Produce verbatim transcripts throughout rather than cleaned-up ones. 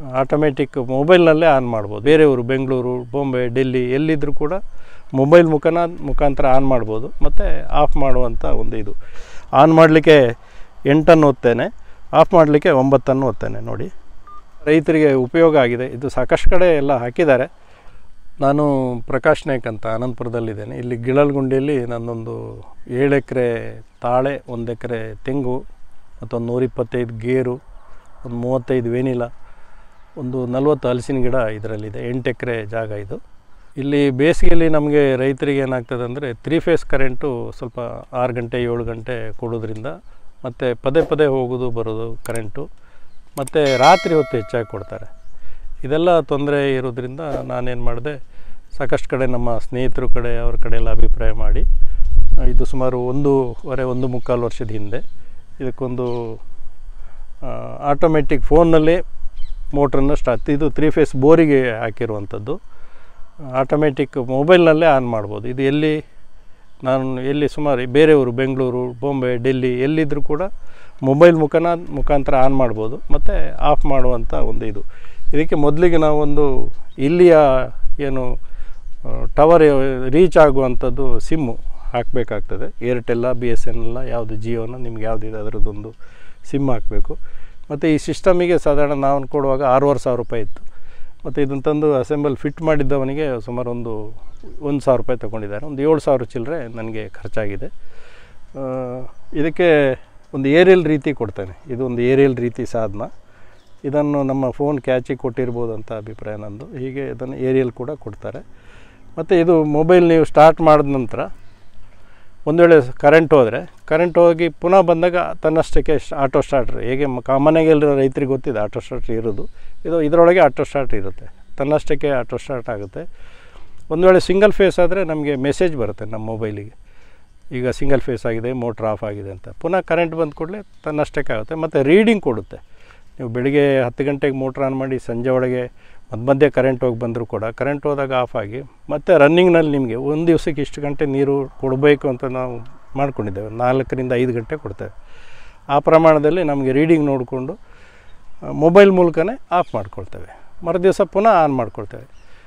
Automatic ಮೊಬೈಲ್ನಲ್ಲೇ on ಮಾಡ್ಬೋದು. ಬೇರೆಯವರು ಬೆಂಗಳೂರು, ಬಾಂಬೆ, ಡೆಲ್ಲಿ ಎಲ್ಲಿದ್ದರೂ ಕೂಡ ಮೊಬೈಲ್ ಮುಖಾನ ಮುಖಾಂತರ ಆನ್ ಮಾಡ್ಬೋದು ಮತ್ತು ಆಫ್ ಮಾಡುವಂಥ ಒಂದು ಇದು. ಆನ್ ಮಾಡಲಿಕ್ಕೆ ಎಂಟನ್ನು ಒತ್ತೇನೆ, ಆಫ್ ಮಾಡಲಿಕ್ಕೆ ಒಂಬತ್ತನ್ನು ಒತ್ತೇನೆ. ನೋಡಿ, ರೈತರಿಗೆ ಉಪಯೋಗ ಆಗಿದೆ. ಇದು ಸಾಕಷ್ಟು ಕಡೆ ಎಲ್ಲ ಹಾಕಿದ್ದಾರೆ. ನಾನು ಪ್ರಕಾಶ್ ನಾಯ್ಕ್ ಅಂತ ಆನಂದಪುರದಲ್ಲಿದ್ದೇನೆ. ಇಲ್ಲಿ ಗಿಳಲ್ಗುಂಡಿಯಲ್ಲಿ ನನ್ನೊಂದು ಏಳು ಎಕರೆ ತಾಳೆ, ಒಂದು ಎಕರೆ ತೆಂಗು, ಮತ್ತೊಂದು ನೂರಿಪ್ಪತ್ತೈದು ಗೇರು, ಒಂದು ಮೂವತ್ತೈದು ವೆನಿಲಾ, ಒಂದು ನಲ್ವತ್ತು ಹಲಸಿನ ಗಿಡ ಇದರಲ್ಲಿದೆ. ಎಂಟು ಎಕರೆ ಜಾಗ ಇದು. ಇಲ್ಲಿ ಬೇಸಿಗೆಯಲ್ಲಿ ನಮಗೆ ರೈತರಿಗೆ ಏನಾಗ್ತದೆ ಅಂದರೆ ತ್ರೀ ಫೇಸ್ ಕರೆಂಟು ಸ್ವಲ್ಪ ಆರು ಗಂಟೆ ಏಳು ಗಂಟೆ ಕೊಡೋದ್ರಿಂದ, ಮತ್ತು ಪದೇ ಪದೇ ಹೋಗೋದು ಬರೋದು ಕರೆಂಟು, ಮತ್ತು ರಾತ್ರಿ ಹೊತ್ತು ಹೆಚ್ಚಾಗಿ ಕೊಡ್ತಾರೆ. ಇದೆಲ್ಲ ತೊಂದರೆ ಇರೋದ್ರಿಂದ ನಾನೇನು ಮಾಡಿದೆ, ಸಾಕಷ್ಟು ಕಡೆ ನಮ್ಮ ಸ್ನೇಹಿತರ ಕಡೆ ಅವ್ರ ಕಡೆ ಎಲ್ಲ ಅಭಿಪ್ರಾಯ ಮಾಡಿ, ಇದು ಸುಮಾರು ಒಂದೂವರೆ ಒಂದು ಮುಕ್ಕಾಲು ವರ್ಷದ ಹಿಂದೆ ಇದಕ್ಕೊಂದು ಆಟೋಮೆಟಿಕ್ ಫೋನ್ನಲ್ಲೇ ಮೋಟ್ರನ್ನು ಸ್ಟಾರ್ಟ್, ಇದು ತ್ರೀ ಫೇಸ್ ಬೋರಿಗೆ ಹಾಕಿರುವಂಥದ್ದು. ಆಟೋಮೆಟಿಕ್ ಮೊಬೈಲ್ನಲ್ಲೇ ಆನ್ ಮಾಡ್ಬೋದು. ಇದು ಎಲ್ಲಿ ನಾನು ಎಲ್ಲಿ ಸುಮಾರು ಬೇರೆಯವರು ಬೆಂಗಳೂರು, ಬಾಂಬೆ, ಡೆಲ್ಲಿ ಎಲ್ಲಿದ್ದರೂ ಕೂಡ ಮೊಬೈಲ್ ಮುಖಾನ ಮುಖಾಂತರ ಆನ್ ಮಾಡ್ಬೋದು ಮತ್ತು ಆಫ್ ಮಾಡುವಂಥ ಒಂದು ಇದು. ಇದಕ್ಕೆ ಮೊದಲಿಗೆ ನಾವೊಂದು ಇಲ್ಲಿಯ ಏನು ಟವರ್ ರೀಚ್ ಆಗುವಂಥದ್ದು ಸಿಮ್ಮು ಹಾಕಬೇಕಾಗ್ತದೆ. ಏರ್ಟೆಲ್ಲ, ಬಿ ಎಸ್ ಎನ್ ಎಲ್ಲ, ಯಾವುದು ಜಿಯೋನ, ನಿಮ್ಗೆ ಯಾವುದಿದೆ ಅದರದ್ದೊಂದು ಸಿಮ್ ಹಾಕಬೇಕು. ಮತ್ತು ಈ ಸಿಸ್ಟಮಿಗೆ ಸಾಧಾರಣ ನಾವು ಕೊಡುವಾಗ ಆರೂವರೆ ಸಾವಿರ ರೂಪಾಯಿ ಇತ್ತು. ಮತ್ತು ಇದನ್ನು ತಂದು ಅಸೆಂಬಲ್ ಫಿಟ್ ಮಾಡಿದ್ದವನಿಗೆ ಸುಮಾರು ಒಂದು ಒಂದು ಸಾವಿರ ರೂಪಾಯಿ ತೊಗೊಂಡಿದ್ದಾರೆ. ಒಂದು ಏಳು ಸಾವಿರ ಚಿಲ್ಲರೆ ನನಗೆ ಖರ್ಚಾಗಿದೆ. ಇದಕ್ಕೆ ಒಂದು ಏರಿಯಲ್ ರೀತಿ ಕೊಡ್ತೇನೆ. ಇದು ಒಂದು ಏರಿಯಲ್ ರೀತಿ ಸಾಧನ. ಇದನ್ನು ನಮ್ಮ ಫೋನ್ ಕ್ಯಾಚಿಗೆ ಕೊಟ್ಟಿರ್ಬೋದು ಅಂತ ಅಭಿಪ್ರಾಯ ನಂದು. ಹೀಗೆ ಇದನ್ನು ಏರಿಯಲ್ ಕೂಡ ಕೊಡ್ತಾರೆ. ಮತ್ತು ಇದು ಮೊಬೈಲ್ ನೀವು ಸ್ಟಾರ್ಟ್ ಮಾಡಿದ ನಂತರ ಒಂದು ವೇಳೆ ಕರೆಂಟ್ ಹೋದರೆ, ಕರೆಂಟ್ ಹೋಗಿ ಪುನಃ ಬಂದಾಗ ತನ್ನಷ್ಟಕ್ಕೆ ಆಟೋ ಸ್ಟಾರ್ಟ್ರ್, ಹೇಗೆ ಕಾಮನಾಗಿ ಎಲ್ಲರೂ ರೈತರಿಗೆ ಗೊತ್ತಿದೆ ಆಟೋ ಸ್ಟಾರ್ಟ್ರ್ ಇರೋದು, ಇದು ಇದರೊಳಗೆ ಆಟೋ ಸ್ಟಾರ್ಟ್ ಇರುತ್ತೆ, ತನ್ನಷ್ಟಕ್ಕೆ ಆಟೋ ಸ್ಟಾರ್ಟ್ ಆಗುತ್ತೆ. ಒಂದು ವೇಳೆ ಸಿಂಗಲ್ ಫೇಸ್ ಆದರೆ ನಮಗೆ ಮೆಸೇಜ್ ಬರುತ್ತೆ ನಮ್ಮ ಮೊಬೈಲಿಗೆ, ಈಗ ಸಿಂಗಲ್ ಫೇಸ್ ಆಗಿದೆ, ಮೋಟ್ರ್ ಆಫ್ ಆಗಿದೆ ಅಂತ. ಪುನಃ ಕರೆಂಟ್ ಬಂದ ಕೂಡಲೇ ತನ್ನಷ್ಟಕ್ಕೆ ಆಗುತ್ತೆ. ಮತ್ತು ರೀಡಿಂಗ್ ಕೊಡುತ್ತೆ. ನೀವು ಬೆಳಿಗ್ಗೆ ಹತ್ತು ಗಂಟೆಗೆ ಮೋಟ್ರ್ ಆನ್ ಮಾಡಿ ಸಂಜೆ ಒಳಗೆ ಮಧ್ಯ ಮಧ್ಯೆ ಕರೆಂಟ್ ಹೋಗಿ ಬಂದರೂ ಕೂಡ ಕರೆಂಟ್ ಹೋದಾಗ ಆಫ್ ಆಗಿ ಮತ್ತು ರನ್ನಿಂಗ್ನಲ್ಲಿ ನಿಮಗೆ ಒಂದು ದಿವಸಕ್ಕೆ ಇಷ್ಟು ಗಂಟೆ ನೀರು ಕೊಡಬೇಕು ಅಂತ ನಾವು ಮಾಡ್ಕೊಂಡಿದ್ದೇವೆ. ನಾಲ್ಕರಿಂದ ಐದು ಗಂಟೆ ಕೊಡ್ತೇವೆ. ಆ ಪ್ರಮಾಣದಲ್ಲಿ ನಮಗೆ ರೀಡಿಂಗ್ ನೋಡಿಕೊಂಡು ಮೊಬೈಲ್ ಮೂಲಕನೇ ಆಫ್ ಮಾಡ್ಕೊಳ್ತೇವೆ. ಮರುದಿವಸ ಪುನಃ ಆನ್ ಮಾಡ್ಕೊಳ್ತೇವೆ.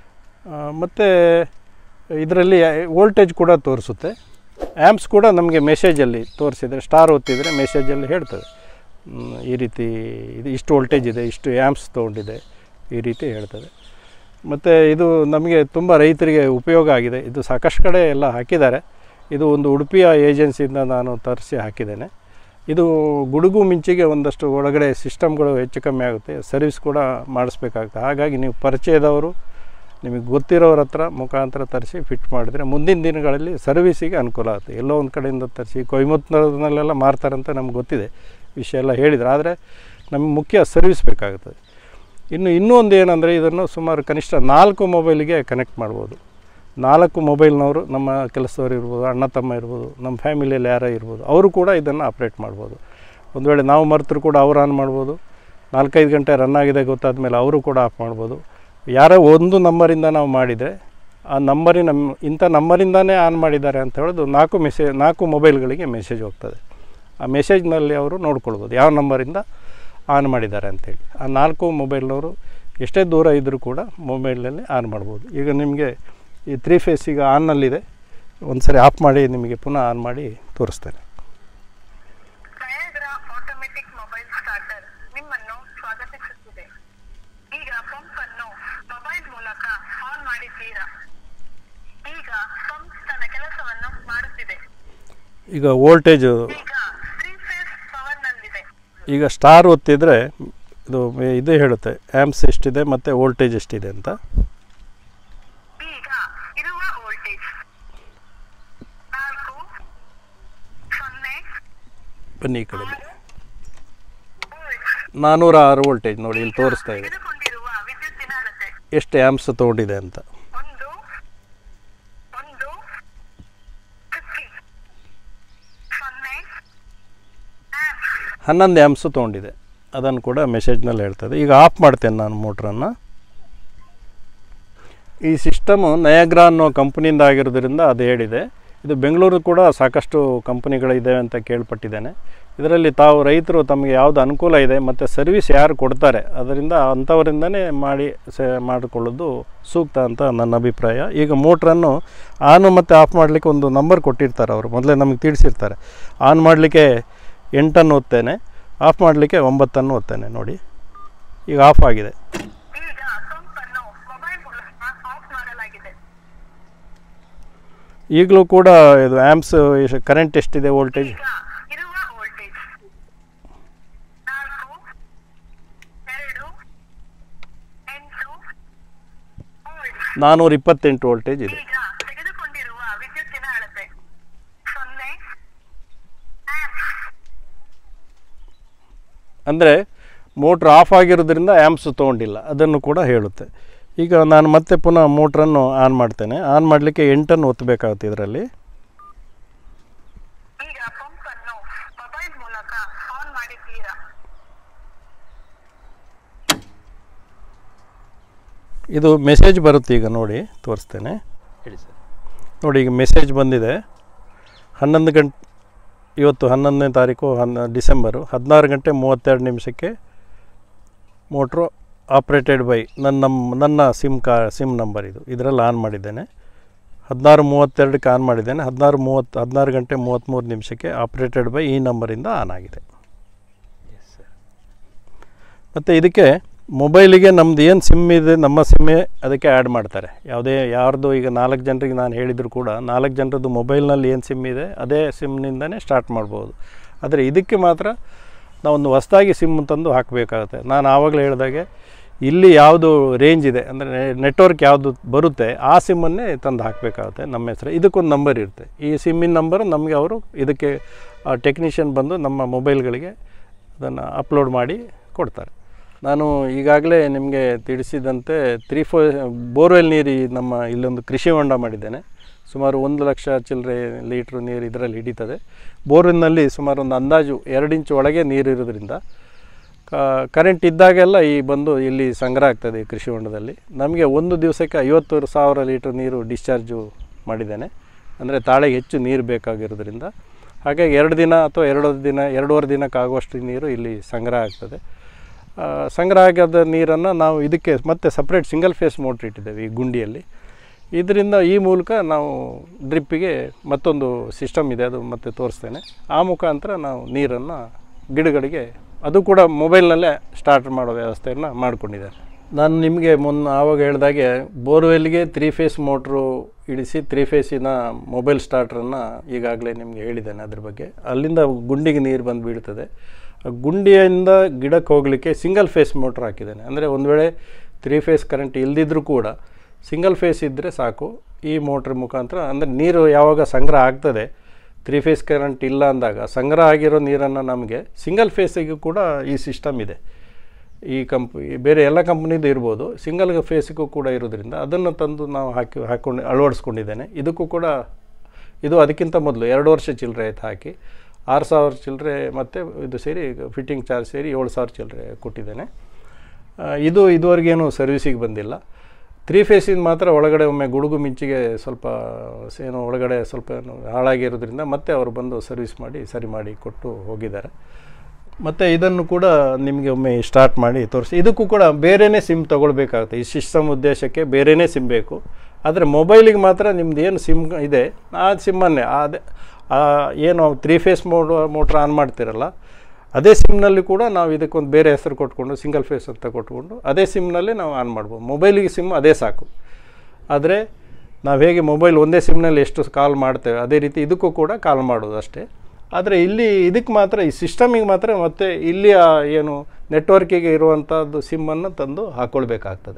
ಮತ್ತು ಇದರಲ್ಲಿ ವೋಲ್ಟೇಜ್ ಕೂಡ ತೋರಿಸುತ್ತೆ. ಆ್ಯಂಪ್ಸ್ ಕೂಡ ನಮಗೆ ಮೆಸೇಜಲ್ಲಿ ತೋರಿಸಿದರೆ, ಸ್ಟಾರ್ ಒತ್ತಿದರೆ ಮೆಸೇಜಲ್ಲಿ ಹೇಳ್ತದೆ ಈ ರೀತಿ ಇದು ಇಷ್ಟು ವೋಲ್ಟೇಜ್ ಇದೆ, ಇಷ್ಟು ಆ್ಯಂಪ್ಸ್ ತೊಗೊಂಡಿದೆ, ಈ ರೀತಿ ಹೇಳ್ತದೆ. ಮತ್ತು ಇದು ನಮಗೆ ತುಂಬ ರೈತರಿಗೆ ಉಪಯೋಗ ಆಗಿದೆ. ಇದು ಸಾಕಷ್ಟು ಕಡೆ ಎಲ್ಲ ಹಾಕಿದ್ದಾರೆ. ಇದು ಒಂದು ಉಡುಪಿಯ ಏಜೆನ್ಸಿಯಿಂದ ನಾನು ತರಿಸಿ ಹಾಕಿದ್ದೇನೆ. ಇದು ಗುಡುಗು ಮಿಂಚಿಗೆ ಒಂದಷ್ಟು ಒಳಗಡೆ ಸಿಸ್ಟಮ್ಗಳು ಹೆಚ್ಚು ಕಮ್ಮಿ ಆಗುತ್ತೆ, ಸರ್ವಿಸ್ ಕೂಡ ಮಾಡಿಸ್ಬೇಕಾಗುತ್ತೆ. ಹಾಗಾಗಿ ನೀವು ಪರಿಚಯದವರು, ನಿಮಗೆ ಗೊತ್ತಿರೋರ ಹತ್ರ ಮುಖಾಂತರ ತರಿಸಿ ಫಿಟ್ ಮಾಡಿದರೆ ಮುಂದಿನ ದಿನಗಳಲ್ಲಿ ಸರ್ವಿಸಿಗೆ ಅನುಕೂಲ ಆಗುತ್ತೆ. ಎಲ್ಲೋ ಒಂದು ಕಡೆಯಿಂದ ತರಿಸಿ ಕೊಯಮತ್ತೂರಿನಲ್ಲೆಲ್ಲ ಮಾರ್ತಾರಂತ ನಮ್ಗೆ ಗೊತ್ತಿದೆ, ವಿಷಯ ಎಲ್ಲ ಹೇಳಿದ್ರು. ಆದರೆ ನಮಗೆ ಮುಖ್ಯ ಸರ್ವಿಸ್ ಬೇಕಾಗುತ್ತದೆ. ಇನ್ನು ಇನ್ನೂ ಒಂದು ಏನಂದರೆ, ಇದನ್ನು ಸುಮಾರು ಕನಿಷ್ಠ ನಾಲ್ಕು ಮೊಬೈಲಿಗೆ ಕನೆಕ್ಟ್ ಮಾಡ್ಬೋದು. ನಾಲ್ಕು ಮೊಬೈಲ್ನವರು, ನಮ್ಮ ಕೆಲಸದವರು ಇರ್ಬೋದು, ಅಣ್ಣ ತಮ್ಮ ಇರ್ಬೋದು, ನಮ್ಮ ಫ್ಯಾಮಿಲಿಯಲ್ಲಿ ಯಾರೋ ಇರ್ಬೋದು, ಅವರು ಕೂಡ ಇದನ್ನು ಆಪ್ರೇಟ್ ಮಾಡ್ಬೋದು. ಒಂದು ವೇಳೆ ನಾವು ಮರೆತರೂ ಕೂಡ ಅವ್ರು ಆನ್ ಮಾಡ್ಬೋದು. ನಾಲ್ಕೈದು ಗಂಟೆ ರನ್ ಆಗಿದೆ ಗೊತ್ತಾದ ಮೇಲೆ ಅವರು ಕೂಡ ಆಫ್ ಮಾಡ್ಬೋದು. ಯಾರೋ ಒಂದು ನಂಬರಿಂದ ನಾವು ಮಾಡಿದರೆ ಆ ನಂಬರಿನ ಇಂಥ ನಂಬರಿಂದನೇ ಆನ್ ಮಾಡಿದ್ದಾರೆ ಅಂತ ಹೇಳೋದು ನಾಲ್ಕು ಮೆಸೇಜ್ ನಾಲ್ಕು ಮೊಬೈಲ್ಗಳಿಗೆ ಮೆಸೇಜ್ ಹೋಗ್ತದೆ. ಆ ಮೆಸೇಜ್ನಲ್ಲಿ ಅವರು ನೋಡ್ಕೊಳ್ಬೋದು ಯಾವ ನಂಬರಿಂದ ಆನ್ ಮಾಡಿದ್ದಾರೆ ಅಂಥೇಳಿ. ಆ ನಾಲ್ಕು ಮೊಬೈಲ್ನವರು ಎಷ್ಟೇ ದೂರ ಇದ್ದರೂ ಕೂಡ ಮೊಬೈಲಲ್ಲಿ ಆನ್ ಮಾಡ್ಬೋದು. ಈಗ ನಿಮಗೆ ಈ ತ್ರೀ ಫೇಸ್ ಈಗ ಆನ್ನಲ್ಲಿದೆ. ಒಂದು ಸರಿ ಆಫ್ ಮಾಡಿ ನಿಮಗೆ ಪುನಃ ಆನ್ ಮಾಡಿ ತೋರಿಸ್ತೇನೆ. ಆಟೋಮೆಟಿಕ್ ಮೊಬೈಲ್ ಸ್ಟಾರ್ಟರ್ ನಿಮ್ಮನ್ನು ಸ್ವಾಗತಿಸುತ್ತಿದೆ. ಈಗ ಪಂಪ್ ಅನ್ನು ಮೊಬೈಲ್ ಮೂಲಕ ಆನ್ ಮಾಡಿದ್ದೀರಾ. ಈಗ ಪಂಪ್ ತನ್ನ ಕೆಲಸವನ್ನು ಮಾಡುತ್ತಿದೆ. ಈಗ ವೋಲ್ಟೇಜ್ ಈಗ ಸ್ಟಾರ್ ಒತ್ತಿದರೆ ಇದು ಇದು ಹೇಳುತ್ತೆ ಆ್ಯಂಪ್ಸ್ ಎಷ್ಟಿದೆ ಮತ್ತು ವೋಲ್ಟೇಜ್ ಎಷ್ಟಿದೆ ಅಂತ. ಈಗ ಇರುವ ವೋಲ್ಟೇಜ್ ನಾಲ್ಕು ಸೊನ್ನೆ ಬನ್ನಿ ಈ ಕಡೆ ನಾನ್ನೂರ ಆರು ವೋಲ್ಟೇಜ್ ನೋಡಿ ಇಲ್ಲಿ ತೋರಿಸ್ತಾ ಇದೆ ಎಷ್ಟು ಆ್ಯಂಪ್ಸ್ ತೊಗೊಂಡಿದೆ ಅಂತ. ಹನ್ನೊಂದು ಆ್ಯಂಪ್ಸು ತೊಗೊಂಡಿದೆ, ಅದನ್ನು ಕೂಡ ಮೆಸೇಜ್ನಲ್ಲಿ ಹೇಳ್ತದೆ. ಈಗ ಆಫ್ ಮಾಡ್ತೇನೆ ನಾನು ಮೋಟ್ರನ್ನು. ಈ ಸಿಸ್ಟಮು ನಯಾಗ್ರಾ ಅನ್ನೋ ಕಂಪ್ನಿಯಿಂದ ಆಗಿರೋದ್ರಿಂದ ಅದು ಹೇಳಿದೆ. ಇದು ಬೆಂಗಳೂರು ಕೂಡ ಸಾಕಷ್ಟು ಕಂಪನಿಗಳಿದೆ ಅಂತ ಕೇಳ್ಪಟ್ಟಿದ್ದೇನೆ. ಇದರಲ್ಲಿ ತಾವು ರೈತರು ತಮಗೆ ಯಾವುದು ಅನುಕೂಲ ಇದೆ ಮತ್ತು ಸರ್ವಿಸ್ ಯಾರು ಕೊಡ್ತಾರೆ ಅದರಿಂದ ಅಂಥವರಿಂದನೇ ಮಾಡಿ ಸೆ ಮಾಡಿಕೊಳ್ಳೋದು ಸೂಕ್ತ ಅಂತ ನನ್ನ ಅಭಿಪ್ರಾಯ. ಈಗ ಮೋಟ್ರನ್ನು ಆನ್ ಮತ್ತು ಆಫ್ ಮಾಡಲಿಕ್ಕೆ ಒಂದು ನಂಬರ್ ಕೊಟ್ಟಿರ್ತಾರೆ, ಅವರು ಮೊದಲೇ ನಮಗೆ ತಿಳಿಸಿರ್ತಾರೆ. ಆನ್ ಮಾಡಲಿಕ್ಕೆ ಎಂಟನ್ನು ಒತ್ತೇನೆ, ಆಫ್ ಮಾಡಲಿಕ್ಕೆ ಒಂಬತ್ತನ್ನು ಒತ್ತೇನೆ. ನೋಡಿ ಈಗ ಆಫ್ ಆಗಿದೆ. ಈಗಲೂ ಕೂಡ ಇದು ಆ್ಯಂಪ್ಸ್ ಕರೆಂಟ್ ಎಷ್ಟಿದೆ ವೋಲ್ಟೇಜ್? ನಾನ್ನೂರ ಇಪ್ಪತ್ತೆಂಟು ವೋಲ್ಟೇಜ್ ಇದೆ. ಅಂದರೆ ಮೋಟ್ರ್ ಆಫ್ ಆಗಿರೋದ್ರಿಂದ ಆ್ಯಂಪ್ಸ್ ತೊಗೊಂಡಿಲ್ಲ, ಅದನ್ನು ಕೂಡ ಹೇಳುತ್ತೆ. ಈಗ ನಾನು ಮತ್ತೆ ಪುನಃ ಮೋಟ್ರನ್ನು ಆನ್ ಮಾಡ್ತೇನೆ. ಆನ್ ಮಾಡಲಿಕ್ಕೆ ಎಂಟನ್ನು ಒತ್ತಬೇಕಾಗುತ್ತೆ. ಇದರಲ್ಲಿ ಇದು ಮೆಸೇಜ್ ಬರುತ್ತೆ. ಈಗ ನೋಡಿ ತೋರಿಸ್ತೇನೆ, ಹೇಳಿ ಸರ್. ನೋಡಿ ಈಗ ಮೆಸೇಜ್ ಬಂದಿದೆ. ಹನ್ನೊಂದು ಗಂಟೆ ಇವತ್ತು ಹನ್ನೊಂದನೇ ತಾರೀಕು ಹನ್ನ ಡಿಸೆಂಬರು ಹದಿನಾರು ಗಂಟೆ ಮೂವತ್ತೆರಡು ನಿಮಿಷಕ್ಕೆ ಮೋಟ್ರು ಆಪ್ರೇಟೆಡ್ ಬೈ ನನ್ನ ನಮ್ಮ ನನ್ನ ಸಿಮ್ ಕಾ ಸಿಮ್ ನಂಬರ್ ಇದು ಇದರಲ್ಲಿ ಆನ್ ಮಾಡಿದ್ದೇನೆ. ಹದಿನಾರು ಮೂವತ್ತೆರಡಕ್ಕೆ ಆನ್ ಮಾಡಿದ್ದೇನೆ. ಹದಿನಾರು ಮೂವತ್ತು ಹದಿನಾರು ಗಂಟೆ ಮೂವತ್ತ್ಮೂರು ನಿಮಿಷಕ್ಕೆ ಆಪ್ರೇಟೆಡ್ ಬೈ ಈ ನಂಬರಿಂದ ಆನ್ ಆಗಿದೆ. ಮತ್ತು ಇದಕ್ಕೆ ಮೊಬೈಲಿಗೆ ನಮ್ಮದು ಏನು ಸಿಮ್ ಇದೆ ನಮ್ಮ ಸಿಮ್ಮೇ ಅದಕ್ಕೆ ಆ್ಯಡ್ ಮಾಡ್ತಾರೆ. ಯಾವುದೇ ಯಾರ್ದು ಈಗ ನಾಲ್ಕು ಜನರಿಗೆ ನಾನು ಹೇಳಿದರೂ ಕೂಡ ನಾಲ್ಕು ಜನರದ್ದು ಮೊಬೈಲ್ನಲ್ಲಿ ಏನು ಸಿಮ್ ಇದೆ ಅದೇ ಸಿಮ್ನಿಂದನೇ ಸ್ಟಾರ್ಟ್ ಮಾಡ್ಬೋದು. ಆದರೆ ಇದಕ್ಕೆ ಮಾತ್ರ ನಾವೊಂದು ಹೊಸದಾಗಿ ಸಿಮ್ ತಂದು ಹಾಕಬೇಕಾಗುತ್ತೆ. ನಾನು ಆವಾಗಲೇ ಹೇಳಿದಾಗೆ ಇಲ್ಲಿ ಯಾವುದು ರೇಂಜ್ ಇದೆ ಅಂದರೆ ನೆಟ್ವರ್ಕ್ ಯಾವುದು ಬರುತ್ತೆ ಆ ಸಿಮ್ಮನ್ನೇ ತಂದು ಹಾಕಬೇಕಾಗುತ್ತೆ. ನಮ್ಮ ಹೆಸರು ಇದಕ್ಕೊಂದು ನಂಬರ್ ಇರುತ್ತೆ. ಈ ಸಿಮ್ಮಿನ ನಂಬರ್ ನಮಗೆ ಅವರು ಇದಕ್ಕೆ ಟೆಕ್ನಿಷಿಯನ್ ಬಂದು ನಮ್ಮ ಮೊಬೈಲ್ಗಳಿಗೆ ಅದನ್ನು ಅಪ್ಲೋಡ್ ಮಾಡಿ ಕೊಡ್ತಾರೆ. ನಾನು ಈಗಾಗಲೇ ನಿಮಗೆ ತಿಳಿಸಿದಂತೆ ತ್ರೀ ಫೋ ಬೋರ್ವೆಲ್ ನೀರು ನಮ್ಮ ಇಲ್ಲೊಂದು ಕೃಷಿ ಹೊಂಡ ಮಾಡಿದ್ದೇನೆ. ಸುಮಾರು ಒಂದು ಲಕ್ಷ ಚಿಲ್ಲರೆ ಲೀಟ್ರ್ ನೀರು ಇದರಲ್ಲಿ ಹಿಡಿತದೆ. ಬೋರ್ವೆಲ್ನಲ್ಲಿ ಸುಮಾರು ಒಂದು ಅಂದಾಜು ಎರಡು ಇಂಚು ಒಳಗೆ ನೀರು ಇರೋದ್ರಿಂದ ಕರೆಂಟ್ ಇದ್ದಾಗೆಲ್ಲ ಈ ಬಂದು ಇಲ್ಲಿ ಸಂಗ್ರಹ ಆಗ್ತದೆ ಈ ಕೃಷಿ ಹೊಂಡದಲ್ಲಿ. ನಮಗೆ ಒಂದು ದಿವಸಕ್ಕೆ ಐವತ್ತು ಸಾವಿರ ಲೀಟ್ರ್ ನೀರು ಡಿಸ್ಚಾರ್ಜು ಮಾಡಿದ್ದೇನೆ. ಅಂದರೆ ತಾಳೆಗೆ ಹೆಚ್ಚು ನೀರು ಬೇಕಾಗಿರೋದ್ರಿಂದ ಹಾಗಾಗಿ ಎರಡು ದಿನ ಅಥವಾ ಎರಡು ದಿನ ಎರಡೂವರೆ ದಿನಕ್ಕಾಗುವಷ್ಟು ನೀರು ಇಲ್ಲಿ ಸಂಗ್ರಹ ಆಗ್ತದೆ. ಸಂಗ್ರಹ ಆಗದ ನೀರನ್ನು ನಾವು ಇದಕ್ಕೆ ಮತ್ತೆ ಸಪ್ರೇಟ್ ಸಿಂಗಲ್ ಫೇಸ್ ಮೋಟ್ರ್ ಇಟ್ಟಿದ್ದೇವೆ ಈ ಗುಂಡಿಯಲ್ಲಿ. ಇದರಿಂದ ಈ ಮೂಲಕ ನಾವು ಡ್ರಿಪ್ಪಿಗೆ ಮತ್ತೊಂದು ಸಿಸ್ಟಮ್ ಇದೆ, ಅದು ಮತ್ತೆ ತೋರಿಸ್ತೇನೆ. ಆ ಮುಖಾಂತರ ನಾವು ನೀರನ್ನು ಗಿಡಗಳಿಗೆ ಅದು ಕೂಡ ಮೊಬೈಲ್ನಲ್ಲೇ ಸ್ಟಾರ್ಟ್ ಮಾಡೋ ವ್ಯವಸ್ಥೆಯನ್ನು ಮಾಡಿಕೊಂಡಿದ್ದಾರೆ. ನಾನು ನಿಮಗೆ ಮುನ್ನ ಆವಾಗ ಹೇಳಿದಾಗೆ ಬೋರ್ವೆಲ್ಗೆ ತ್ರೀ ಫೇಸ್ ಮೋಟ್ರು ಇಳಿಸಿ ತ್ರೀ ಫೇಸಿನ ಮೊಬೈಲ್ ಸ್ಟಾರ್ಟ್ರನ್ನು ಈಗಾಗಲೇ ನಿಮಗೆ ಹೇಳಿದ್ದೇನೆ. ಅದ್ರ ಬಗ್ಗೆ ಅಲ್ಲಿಂದ ಗುಂಡಿಗೆ ನೀರು ಬಂದು ಬೀಳ್ತದೆ. ಗುಂಡಿಯಿಂದ ಗಿಡಕ್ಕೆ ಹೋಗಲಿಕ್ಕೆ ಸಿಂಗಲ್ ಫೇಸ್ ಮೋಟ್ರ್ ಹಾಕಿದ್ದೇನೆ. ಅಂದರೆ ಒಂದು ವೇಳೆ ತ್ರೀ ಫೇಸ್ ಕರೆಂಟ್ ಇಲ್ಲದಿದ್ದರೂ ಕೂಡ ಸಿಂಗಲ್ ಫೇಸ್ ಇದ್ದರೆ ಸಾಕು. ಈ ಮೋಟ್ರ್ ಮುಖಾಂತರ ಅಂದರೆ ನೀರು ಯಾವಾಗ ಸಂಗ್ರಹ ಆಗ್ತದೆ, ತ್ರೀ ಫೇಸ್ ಕರೆಂಟ್ ಇಲ್ಲ ಅಂದಾಗ ಸಂಗ್ರಹ ಆಗಿರೋ ನೀರನ್ನು ನಮಗೆ ಸಿಂಗಲ್ ಫೇಸಿಗೂ ಕೂಡ ಈ ಸಿಸ್ಟಮ್ ಇದೆ. ಈ ಕಂಪ್ ಬೇರೆ ಎಲ್ಲ ಕಂಪ್ನಿದು ಇರ್ಬೋದು, ಸಿಂಗಲ್ ಫೇಸಿಗೂ ಕೂಡ ಇರೋದ್ರಿಂದ ಅದನ್ನು ತಂದು ನಾವು ಹಾಕಿ ಹಾಕ್ಕೊಂಡು ಅಳವಡಿಸ್ಕೊಂಡಿದ್ದೇನೆ. ಇದಕ್ಕೂ ಕೂಡ ಇದು ಅದಕ್ಕಿಂತ ಮೊದಲು ಎರಡು ವರ್ಷ ಚಿಲ್ಲರೆ ಆಯ್ತು ಹಾಕಿ ಆರು ಸಾವಿರ ಚಿಲ್ಲರೆ ಮತ್ತು ಇದು ಸೇರಿ ಫಿಟ್ಟಿಂಗ್ ಚಾರ್ಜ್ ಸೇರಿ ಏಳು ಸಾವಿರ ಚಿಲ್ಲರೆ ಕೊಟ್ಟಿದ್ದೇನೆ. ಇದು ಇದುವರೆಗೇನು ಸರ್ವಿಸಿಗೆ ಬಂದಿಲ್ಲ. ತ್ರೀ ಫೇಸಿಂದ ಮಾತ್ರ ಒಳಗಡೆ ಒಮ್ಮೆ ಗುಡುಗು ಮಿಂಚಿಗೆ ಸ್ವಲ್ಪ ಏನೋ ಒಳಗಡೆ ಸ್ವಲ್ಪ ಹಾಳಾಗಿರೋದ್ರಿಂದ ಮತ್ತೆ ಅವರು ಬಂದು ಸರ್ವಿಸ್ ಮಾಡಿ ಸರಿ ಮಾಡಿ ಕೊಟ್ಟು ಹೋಗಿದ್ದಾರೆ. ಮತ್ತು ಇದನ್ನು ಕೂಡ ನಿಮಗೆ ಒಮ್ಮೆ ಸ್ಟಾರ್ಟ್ ಮಾಡಿ ತೋರಿಸಿ. ಇದಕ್ಕೂ ಕೂಡ ಬೇರೆಯೇ ಸಿಮ್ ತೊಗೊಳ್ಬೇಕಾಗುತ್ತೆ. ಈ ಸಿಸ್ಟಮ್ ಉದ್ದೇಶಕ್ಕೆ ಬೇರೆಯೇ ಸಿಮ್ ಬೇಕು. ಆದರೆ ಮೊಬೈಲಿಗೆ ಮಾತ್ರ ನಿಮ್ದು ಏನು ಸಿಮ್ ಇದೆ ಆ ಸಿಮ್ಮನ್ನೇ ಅದೇ ಏನು three phase mode motor on ಮಾಡ್ತಿರಲ್ಲ ಅದೇ ಸಿಮ್ನಲ್ಲಿ ಕೂಡ ನಾವು ಇದಕ್ಕೊಂದು ಬೇರೆ ಹೆಸರು ಕೊಟ್ಕೊಂಡು ಸಿಂಗಲ್ ಫೇಸ್ ಅಂತ ಕೊಟ್ಕೊಂಡು ಅದೇ ಸಿಮ್ನಲ್ಲೇ ನಾವು ಆನ್ ಮಾಡ್ಬೋದು. ಮೊಬೈಲಿಗೆ ಸಿಮ್ ಅದೇ ಸಾಕು. ಆದರೆ ನಾವು ಹೇಗೆ ಮೊಬೈಲ್ ಒಂದೇ ಸಿಮ್ನಲ್ಲಿ ಎಷ್ಟು ಕಾಲ್ ಮಾಡ್ತೇವೆ ಅದೇ ರೀತಿ ಇದಕ್ಕೂ ಕೂಡ ಕಾಲ್ ಮಾಡೋದು ಅಷ್ಟೇ. ಆದರೆ ಇಲ್ಲಿ ಇದಕ್ಕೆ ಮಾತ್ರ ಈ ಸಿಸ್ಟಮಿಗೆ ಮಾತ್ರ ಮತ್ತು ಇಲ್ಲಿ ಏನು ನೆಟ್ವರ್ಕಿಗೆ ಇರುವಂಥದ್ದು ಸಿಮ್ಮನ್ನು ತಂದು ಹಾಕ್ಕೊಳ್ಬೇಕಾಗ್ತದೆ.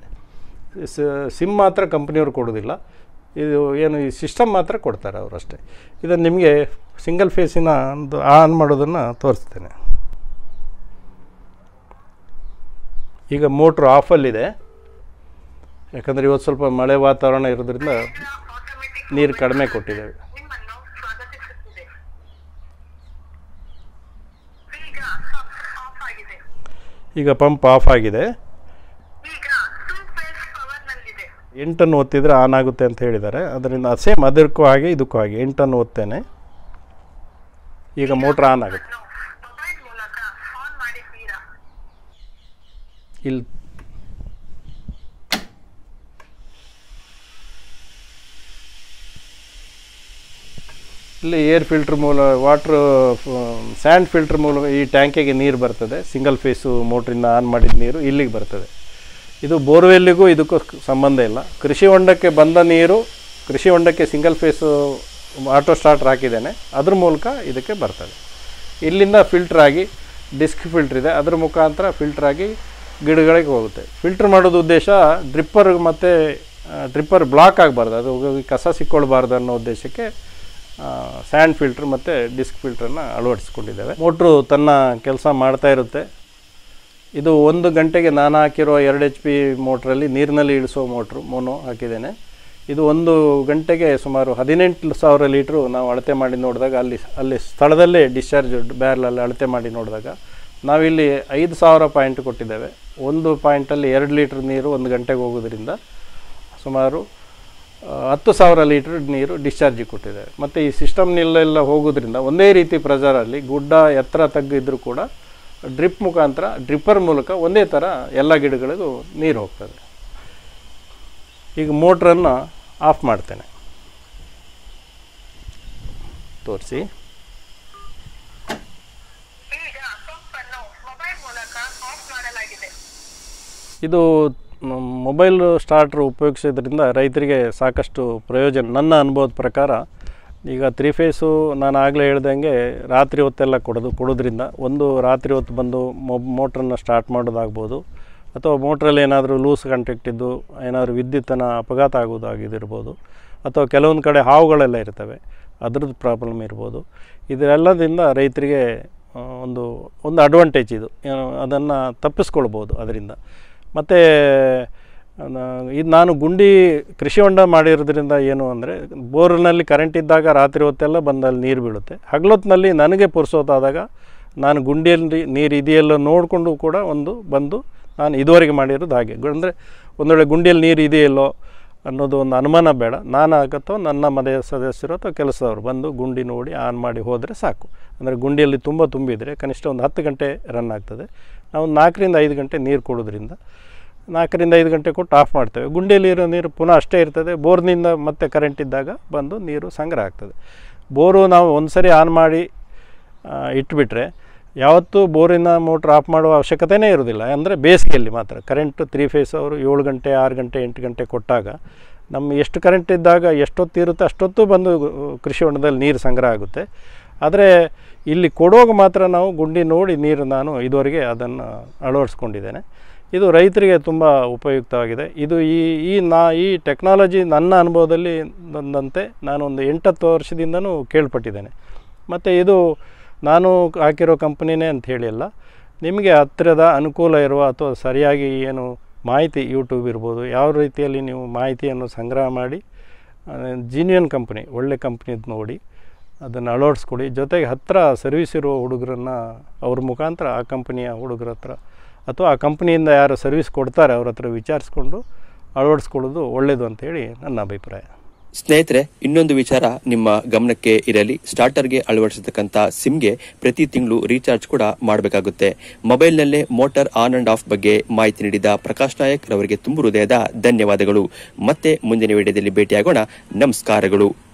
ಸಿಮ್ ಮಾತ್ರ ಕಂಪ್ನಿಯವ್ರು ಕೊಡೋದಿಲ್ಲ, ಇದು ಏನು ಈ ಸಿಸ್ಟಮ್ ಮಾತ್ರ ಕೊಡ್ತಾರೆ ಅವರು ಅಷ್ಟೇ. ಇದನ್ನು ನಿಮಗೆ ಸಿಂಗಲ್ ಫೇಸಿನ ಒಂದು ಆನ್ ಮಾಡೋದನ್ನು ತೋರಿಸ್ತೇನೆ. ಈಗ ಮೋಟ್ರ್ ಆಫಲ್ಲಿದೆ, ಯಾಕಂದರೆ ಇವತ್ತು ಸ್ವಲ್ಪ ಮಳೆ ವಾತಾವರಣ ಇರೋದ್ರಿಂದ ನೀರು ಕಡಿಮೆ ಕೊಟ್ಟಿದ್ದೇವೆ. ಈಗ ಪಂಪ್ ಆಫ್ ಆಗಿದೆ. ಎಂಟನ್ನು ಒತ್ತಿದರೆ ಆನ್ ಆಗುತ್ತೆ ಅಂತ ಹೇಳಿದ್ದಾರೆ. ಅದರಿಂದ ಸೇಮ್ ಅದಕ್ಕೂ ಹಾಗೆ ಇದಕ್ಕೂ ಹಾಗೆ ಎಂಟನ್ನು ಒತ್ತೇನೆ. ಈಗ ಮೋಟ್ರ್ ಆನ್ ಆಗುತ್ತೆ. ಮೊಬೈಲ್ ಮೂಲಕ ಆನ್ ಮಾಡಿದ್ದೀರಾ? ಇಲ್ಲಿ ಇಲ್ಲಿ ಏರ್ ಫಿಲ್ಟ್ರ್ ಮೂಲ ವಾಟ್ರ್ ಸ್ಯಾಂಡ್ ಫಿಲ್ಟ್ರ್ ಮೂಲಕ ಈ ಟ್ಯಾಂಕಿಗೆ ನೀರು ಬರ್ತದೆ. ಸಿಂಗಲ್ ಫೇಸು ಮೋಟ್ರಿಂದ ಆನ್ ಮಾಡಿದ ನೀರು ಇಲ್ಲಿಗೆ ಬರ್ತದೆ. ಇದು ಬೋರ್ವೆಲ್ಲಿಗೂ ಇದಕ್ಕೂ ಸಂಬಂಧ ಇಲ್ಲ. ಕೃಷಿ ಹೊಂಡಕ್ಕೆ ಬಂದ ನೀರು ಕೃಷಿ ಹೊಂಡಕ್ಕೆ ಸಿಂಗಲ್ ಫೇಸು ಆಟೋ ಸ್ಟಾರ್ಟರ್ ಹಾಕಿದ್ದೇನೆ, ಅದ್ರ ಮೂಲಕ ಇದಕ್ಕೆ ಬರ್ತದೆ. ಇಲ್ಲಿಂದ ಫಿಲ್ಟ್ರಾಗಿ ಡಿಸ್ಕ್ ಫಿಲ್ಟ್ರ್ ಇದೆ, ಅದ್ರ ಮುಖಾಂತರ ಫಿಲ್ಟ್ರಾಗಿ ಗಿಡಗಳಿಗೆ ಹೋಗುತ್ತೆ. ಫಿಲ್ಟ್ರ್ ಮಾಡೋದು ಉದ್ದೇಶ ಡ್ರಿಪ್ಪರ್ ಮತ್ತು ಡ್ರಿಪ್ಪರ್ ಬ್ಲಾಕ್ ಆಗಬಾರ್ದು, ಅದು ಕಸ ಸಿಕ್ಕೊಳ್ಬಾರ್ದು ಅನ್ನೋ ಉದ್ದೇಶಕ್ಕೆ ಸ್ಯಾಂಡ್ ಫಿಲ್ಟ್ರ್ ಮತ್ತು ಡಿಸ್ಕ್ ಫಿಲ್ಟ್ರನ್ನು ಅಳವಡಿಸ್ಕೊಂಡಿದ್ದೇವೆ. ಮೋಟ್ರು ತನ್ನ ಕೆಲಸ ಮಾಡ್ತಾ ಇರುತ್ತೆ. ಇದು ಒಂದು ಗಂಟೆಗೆ ನಾನು ಹಾಕಿರೋ ಎರಡು ಎಚ್ ಪಿ ಮೋಟ್ರಲ್ಲಿ ನೀರಿನಲ್ಲಿ ಇಳಿಸೋ ಮೋಟ್ರು ಮೋನೋ ಹಾಕಿದ್ದೇನೆ. ಇದು ಒಂದು ಗಂಟೆಗೆ ಸುಮಾರು ಹದಿನೆಂಟು ಸಾವಿರ ಲೀಟ್ರು ನಾವು ಅಳತೆ ಮಾಡಿ ನೋಡಿದಾಗ ಅಲ್ಲಿ ಅಲ್ಲಿ ಸ್ಥಳದಲ್ಲೇ ಡಿಸ್ಚಾರ್ಜ್ ಬ್ಯಾರಲಲ್ಲಿ ಅಳತೆ ಮಾಡಿ ನೋಡಿದಾಗ ನಾವಿಲ್ಲಿ ಐದು ಸಾವಿರ ಪಾಯಿಂಟ್ ಕೊಟ್ಟಿದ್ದೇವೆ. ಒಂದು ಪಾಯಿಂಟಲ್ಲಿ ಎರಡು ಲೀಟ್ರ್ ನೀರು ಒಂದು ಗಂಟೆಗೆ ಹೋಗೋದ್ರಿಂದ ಸುಮಾರು ಹತ್ತು ಸಾವಿರ ಲೀಟ್ರ್ ನೀರು ಡಿಸ್ಚಾರ್ಜಿಗೆ ಕೊಟ್ಟಿದ್ದೇವೆ. ಮತ್ತು ಈ ಸಿಸ್ಟಮ್ನೆಲ್ಲ ಹೋಗೋದ್ರಿಂದ ಒಂದೇ ರೀತಿ ಪ್ರೆಷರಲ್ಲಿ ಗುಡ್ಡ ಎತ್ತರ ತಗ್ಗಿದ್ರೂ ಕೂಡ ಡ್ರಿಪ್ ಮುಖಾಂತರ ಡ್ರಿಪ್ಪರ್ ಮೂಲಕ ಒಂದೇ ಥರ ಎಲ್ಲ ಗಿಡಗಳಿಗೂ ನೀರು ಹೋಗ್ತದೆ. ಈಗ ಮೋಟ್ರನ್ನು ಆಫ್ ಮಾಡ್ತೇನೆ, ತೋರಿಸಿ. ಈಗ ಪಂಪನ್ನು ಮೊಬೈಲ್ ಮೂಲಕ ಆಫ್ ಮಾಡಲಾಗಿದೆ. ಇದು ಮೊಬೈಲ್ ಸ್ಟಾರ್ಟ್ರ್ ಉಪಯೋಗಿಸೋದ್ರಿಂದ ರೈತರಿಗೆ ಸಾಕಷ್ಟು ಪ್ರಯೋಜನ. ನನ್ನ ಅನುಭವದ ಪ್ರಕಾರ ಈಗ ತ್ರೀ ಫೇಸು ನಾನು ಆಗಲೇ ಹೇಳ್ದಂಗೆ ರಾತ್ರಿ ಹೊತ್ತೆಲ್ಲ ಕೊಡೋದು ಕೊಡೋದ್ರಿಂದ ಒಂದು ರಾತ್ರಿ ಹೊತ್ತು ಬಂದು ಮೊಬ್ ಮೋಟ್ರನ್ನು ಸ್ಟಾರ್ಟ್ ಮಾಡೋದಾಗ್ಬೋದು, ಅಥವಾ ಮೋಟ್ರಲ್ಲಿ ಏನಾದರೂ ಲೂಸ್ ಕಾಂಟ್ಯಾಕ್ಟ್ ಇದ್ದು ಏನಾದರೂ ವಿದ್ಯುತ್ತನ್ನು ಅಪಘಾತ ಆಗೋದಾಗಿದ್ದಿರ್ಬೋದು, ಅಥವಾ ಕೆಲವೊಂದು ಕಡೆ ಹಾವುಗಳೆಲ್ಲ ಇರ್ತವೆ, ಅದ್ರದ್ದು ಪ್ರಾಬ್ಲಮ್ ಇರ್ಬೋದು. ಇದೆಲ್ಲದಿಂದ ರೈತರಿಗೆ ಒಂದು ಒಂದು ಅಡ್ವಾಂಟೇಜ್ ಇದು, ಅದನ್ನು ತಪ್ಪಿಸ್ಕೊಳ್ಬೋದು ಅದರಿಂದ. ಮತ್ತು ಇದು ನಾನು ಗುಂಡಿ ಕೃಷಿ ಹೊಂಡ ಮಾಡಿರೋದ್ರಿಂದ ಏನು ಅಂದರೆ ಬೋರ್ನಲ್ಲಿ ಕರೆಂಟ್ ಇದ್ದಾಗ ರಾತ್ರಿ ಹೊತ್ತೆಲ್ಲ ಬಂದಲ್ಲಿ ನೀರು ಬೀಳುತ್ತೆ. ಹಗಲೊತ್ತಿನಲ್ಲಿ ನನಗೆ ಪುರ್ಸೋತಾದಾಗ ನಾನು ಗುಂಡಿಯಲ್ಲಿ ನೀರು ಇದೆಯಲ್ಲ ನೋಡಿಕೊಂಡು ಕೂಡ ಒಂದು ಬಂದು ನಾನು ಇದುವರೆಗೆ ಮಾಡಿರೋದು ಹಾಗೆ. ಅಂದರೆ ಒಂದು ವೇಳೆ ಗುಂಡಿಯಲ್ಲಿ ನೀರು ಇದೆಯಲ್ಲೋ ಅನ್ನೋದು ಒಂದು ಅನುಮಾನ ಬೇಡ, ನಾನು ಆಗತ್ತೋ ನನ್ನ ಮನೆಯ ಸದಸ್ಯರು ಅಥವಾ ಕೆಲಸದವರು ಬಂದು ಗುಂಡಿ ನೋಡಿ ಆನ್ ಮಾಡಿ ಹೋದರೆ ಸಾಕು. ಅಂದರೆ ಗುಂಡಿಯಲ್ಲಿ ತುಂಬ ತುಂಬಿದರೆ ಕನಿಷ್ಠ ಒಂದು ಹತ್ತು ಗಂಟೆ ರನ್ ಆಗ್ತದೆ. ನಾವು ನಾಲ್ಕರಿಂದ ಐದು ಗಂಟೆ ನೀರು ಕೊಡೋದ್ರಿಂದ ನಾಲ್ಕರಿಂದ ಐದು ಗಂಟೆ ಕೊಟ್ಟು ಆಫ್ ಮಾಡ್ತೇವೆ. ಗುಂಡಿಯಲ್ಲಿ ಇರೋ ನೀರು ಪುನಃ ಅಷ್ಟೇ ಇರ್ತದೆ. ಬೋರ್ನಿಂದ ಮತ್ತೆ ಕರೆಂಟ್ ಇದ್ದಾಗ ಬಂದು ನೀರು ಸಂಗ್ರಹ ಆಗ್ತದೆ. ಬೋರು ನಾವು ಒಂದು ಸರಿ ಆನ್ ಮಾಡಿ ಇಟ್ಬಿಟ್ರೆ ಯಾವತ್ತೂ ಬೋರಿನ ಮೋಟ್ರ್ ಆಫ್ ಮಾಡುವ ಅವಶ್ಯಕತೆಯೇ ಇರೋದಿಲ್ಲ. ಅಂದರೆ ಬೇಸಿಗೆಯಲ್ಲಿ ಮಾತ್ರ ಕರೆಂಟು ತ್ರೀ ಫೇಸ್ ಅವರು ಏಳು ಗಂಟೆ ಆರು ಗಂಟೆ ಎಂಟು ಗಂಟೆ ಕೊಟ್ಟಾಗ ನಮ್ಮ ಎಷ್ಟು ಕರೆಂಟ್ ಇದ್ದಾಗ ಎಷ್ಟೊತ್ತು ಇರುತ್ತೆ ಅಷ್ಟೊತ್ತು ಬಂದು ಕೃಷಿ ಹೊಂಡದಲ್ಲಿ ನೀರು ಸಂಗ್ರಹ ಆಗುತ್ತೆ. ಆದರೆ ಇಲ್ಲಿ ಕೊಡುವಾಗ ಮಾತ್ರ ನಾವು ಗುಂಡಿ ನೋಡಿ ನೀರು ನಾನು ಇದುವರೆಗೆ ಅದನ್ನು ಅಳವಡಿಸ್ಕೊಂಡಿದ್ದೇನೆ. ಇದು ರೈತರಿಗೆ ತುಂಬ ಉಪಯುಕ್ತವಾಗಿದೆ. ಇದು ಈ ಈ ನಾ ಈ ಟೆಕ್ನಾಲಜಿ ನನ್ನ ಅನುಭವದಲ್ಲಿ ಬಂದಂತೆ ನಾನು ಒಂದು ಎಂಟತ್ತು ವರ್ಷದಿಂದನೂ ಕೇಳ್ಪಟ್ಟಿದ್ದೇನೆ. ಮತ್ತು ಇದು ನಾನು ಹಾಕಿರೋ ಕಂಪ್ನಿನೇ ಅಂತ ಹೇಳಿಲ್ಲ, ನಿಮಗೆ ಹತ್ತಿರದ ಅನುಕೂಲ ಇರುವ ಅಥವಾ ಸರಿಯಾಗಿ ಏನು ಮಾಹಿತಿ ಯೂಟ್ಯೂಬ್ ಇರ್ಬೋದು, ಯಾವ ರೀತಿಯಲ್ಲಿ ನೀವು ಮಾಹಿತಿಯನ್ನು ಸಂಗ್ರಹ ಮಾಡಿ ಜೀನಿಯನ್ ಕಂಪ್ನಿ ಒಳ್ಳೆ ಕಂಪ್ನಿದು ನೋಡಿ ಅದನ್ನು ಅಳವಡಿಸ್ಕೊಡಿ. ಜೊತೆಗೆ ಹತ್ತಿರ ಸರ್ವಿಸ್ ಇರುವ ಹುಡುಗರನ್ನು ಅವ್ರ ಮುಖಾಂತರ ಆ ಕಂಪ್ನಿಯ ಹುಡುಗರ ಹತ್ರ ಅಥವಾ ಆ ಕಂಪ್ನಿಯಿಂದ ಯಾರು ಸರ್ವಿಸ್ ಕೊಡ್ತಾರೆ ಅವ್ರ ಹತ್ರ ವಿಚಾರಿಸ್ಕೊಂಡು ಅಳವಡಿಸ್ಕೊಳ್ಳೋದು ಒಳ್ಳೆಯದು ಅಂತೇಳಿ ನನ್ನ ಅಭಿಪ್ರಾಯ. ಸ್ನೇಹಿತರೆ, ಇನ್ನೊಂದು ವಿಚಾರ ನಿಮ್ಮ ಗಮನಕ್ಕೆ ಇರಲಿ. ಸ್ಟಾರ್ಟರ್ಗೆ ಅಳವಡಿಸತಕ್ಕಂಥ ಸಿಮ್ಗೆ ಪ್ರತಿ ತಿಂಗಳು ರೀಚಾರ್ಜ್ ಕೂಡ ಮಾಡಬೇಕಾಗುತ್ತೆ. ಮೊಬೈಲ್ನಲ್ಲೇ ಮೋಟಾರ್ ಆನ್ ಅಂಡ್ ಆಫ್ ಬಗ್ಗೆ ಮಾಹಿತಿ ನೀಡಿದ ಪ್ರಕಾಶ್ ನಾಯಕ್ ರವರಿಗೆ ತುಂಬು ಹೃದಯದ ಧನ್ಯವಾದಗಳು. ಮತ್ತೆ ಮುಂದಿನ ವಿಡಿಯೋದಲ್ಲಿ ಭೇಟಿಯಾಗೋಣ. ನಮಸ್ಕಾರಗಳು.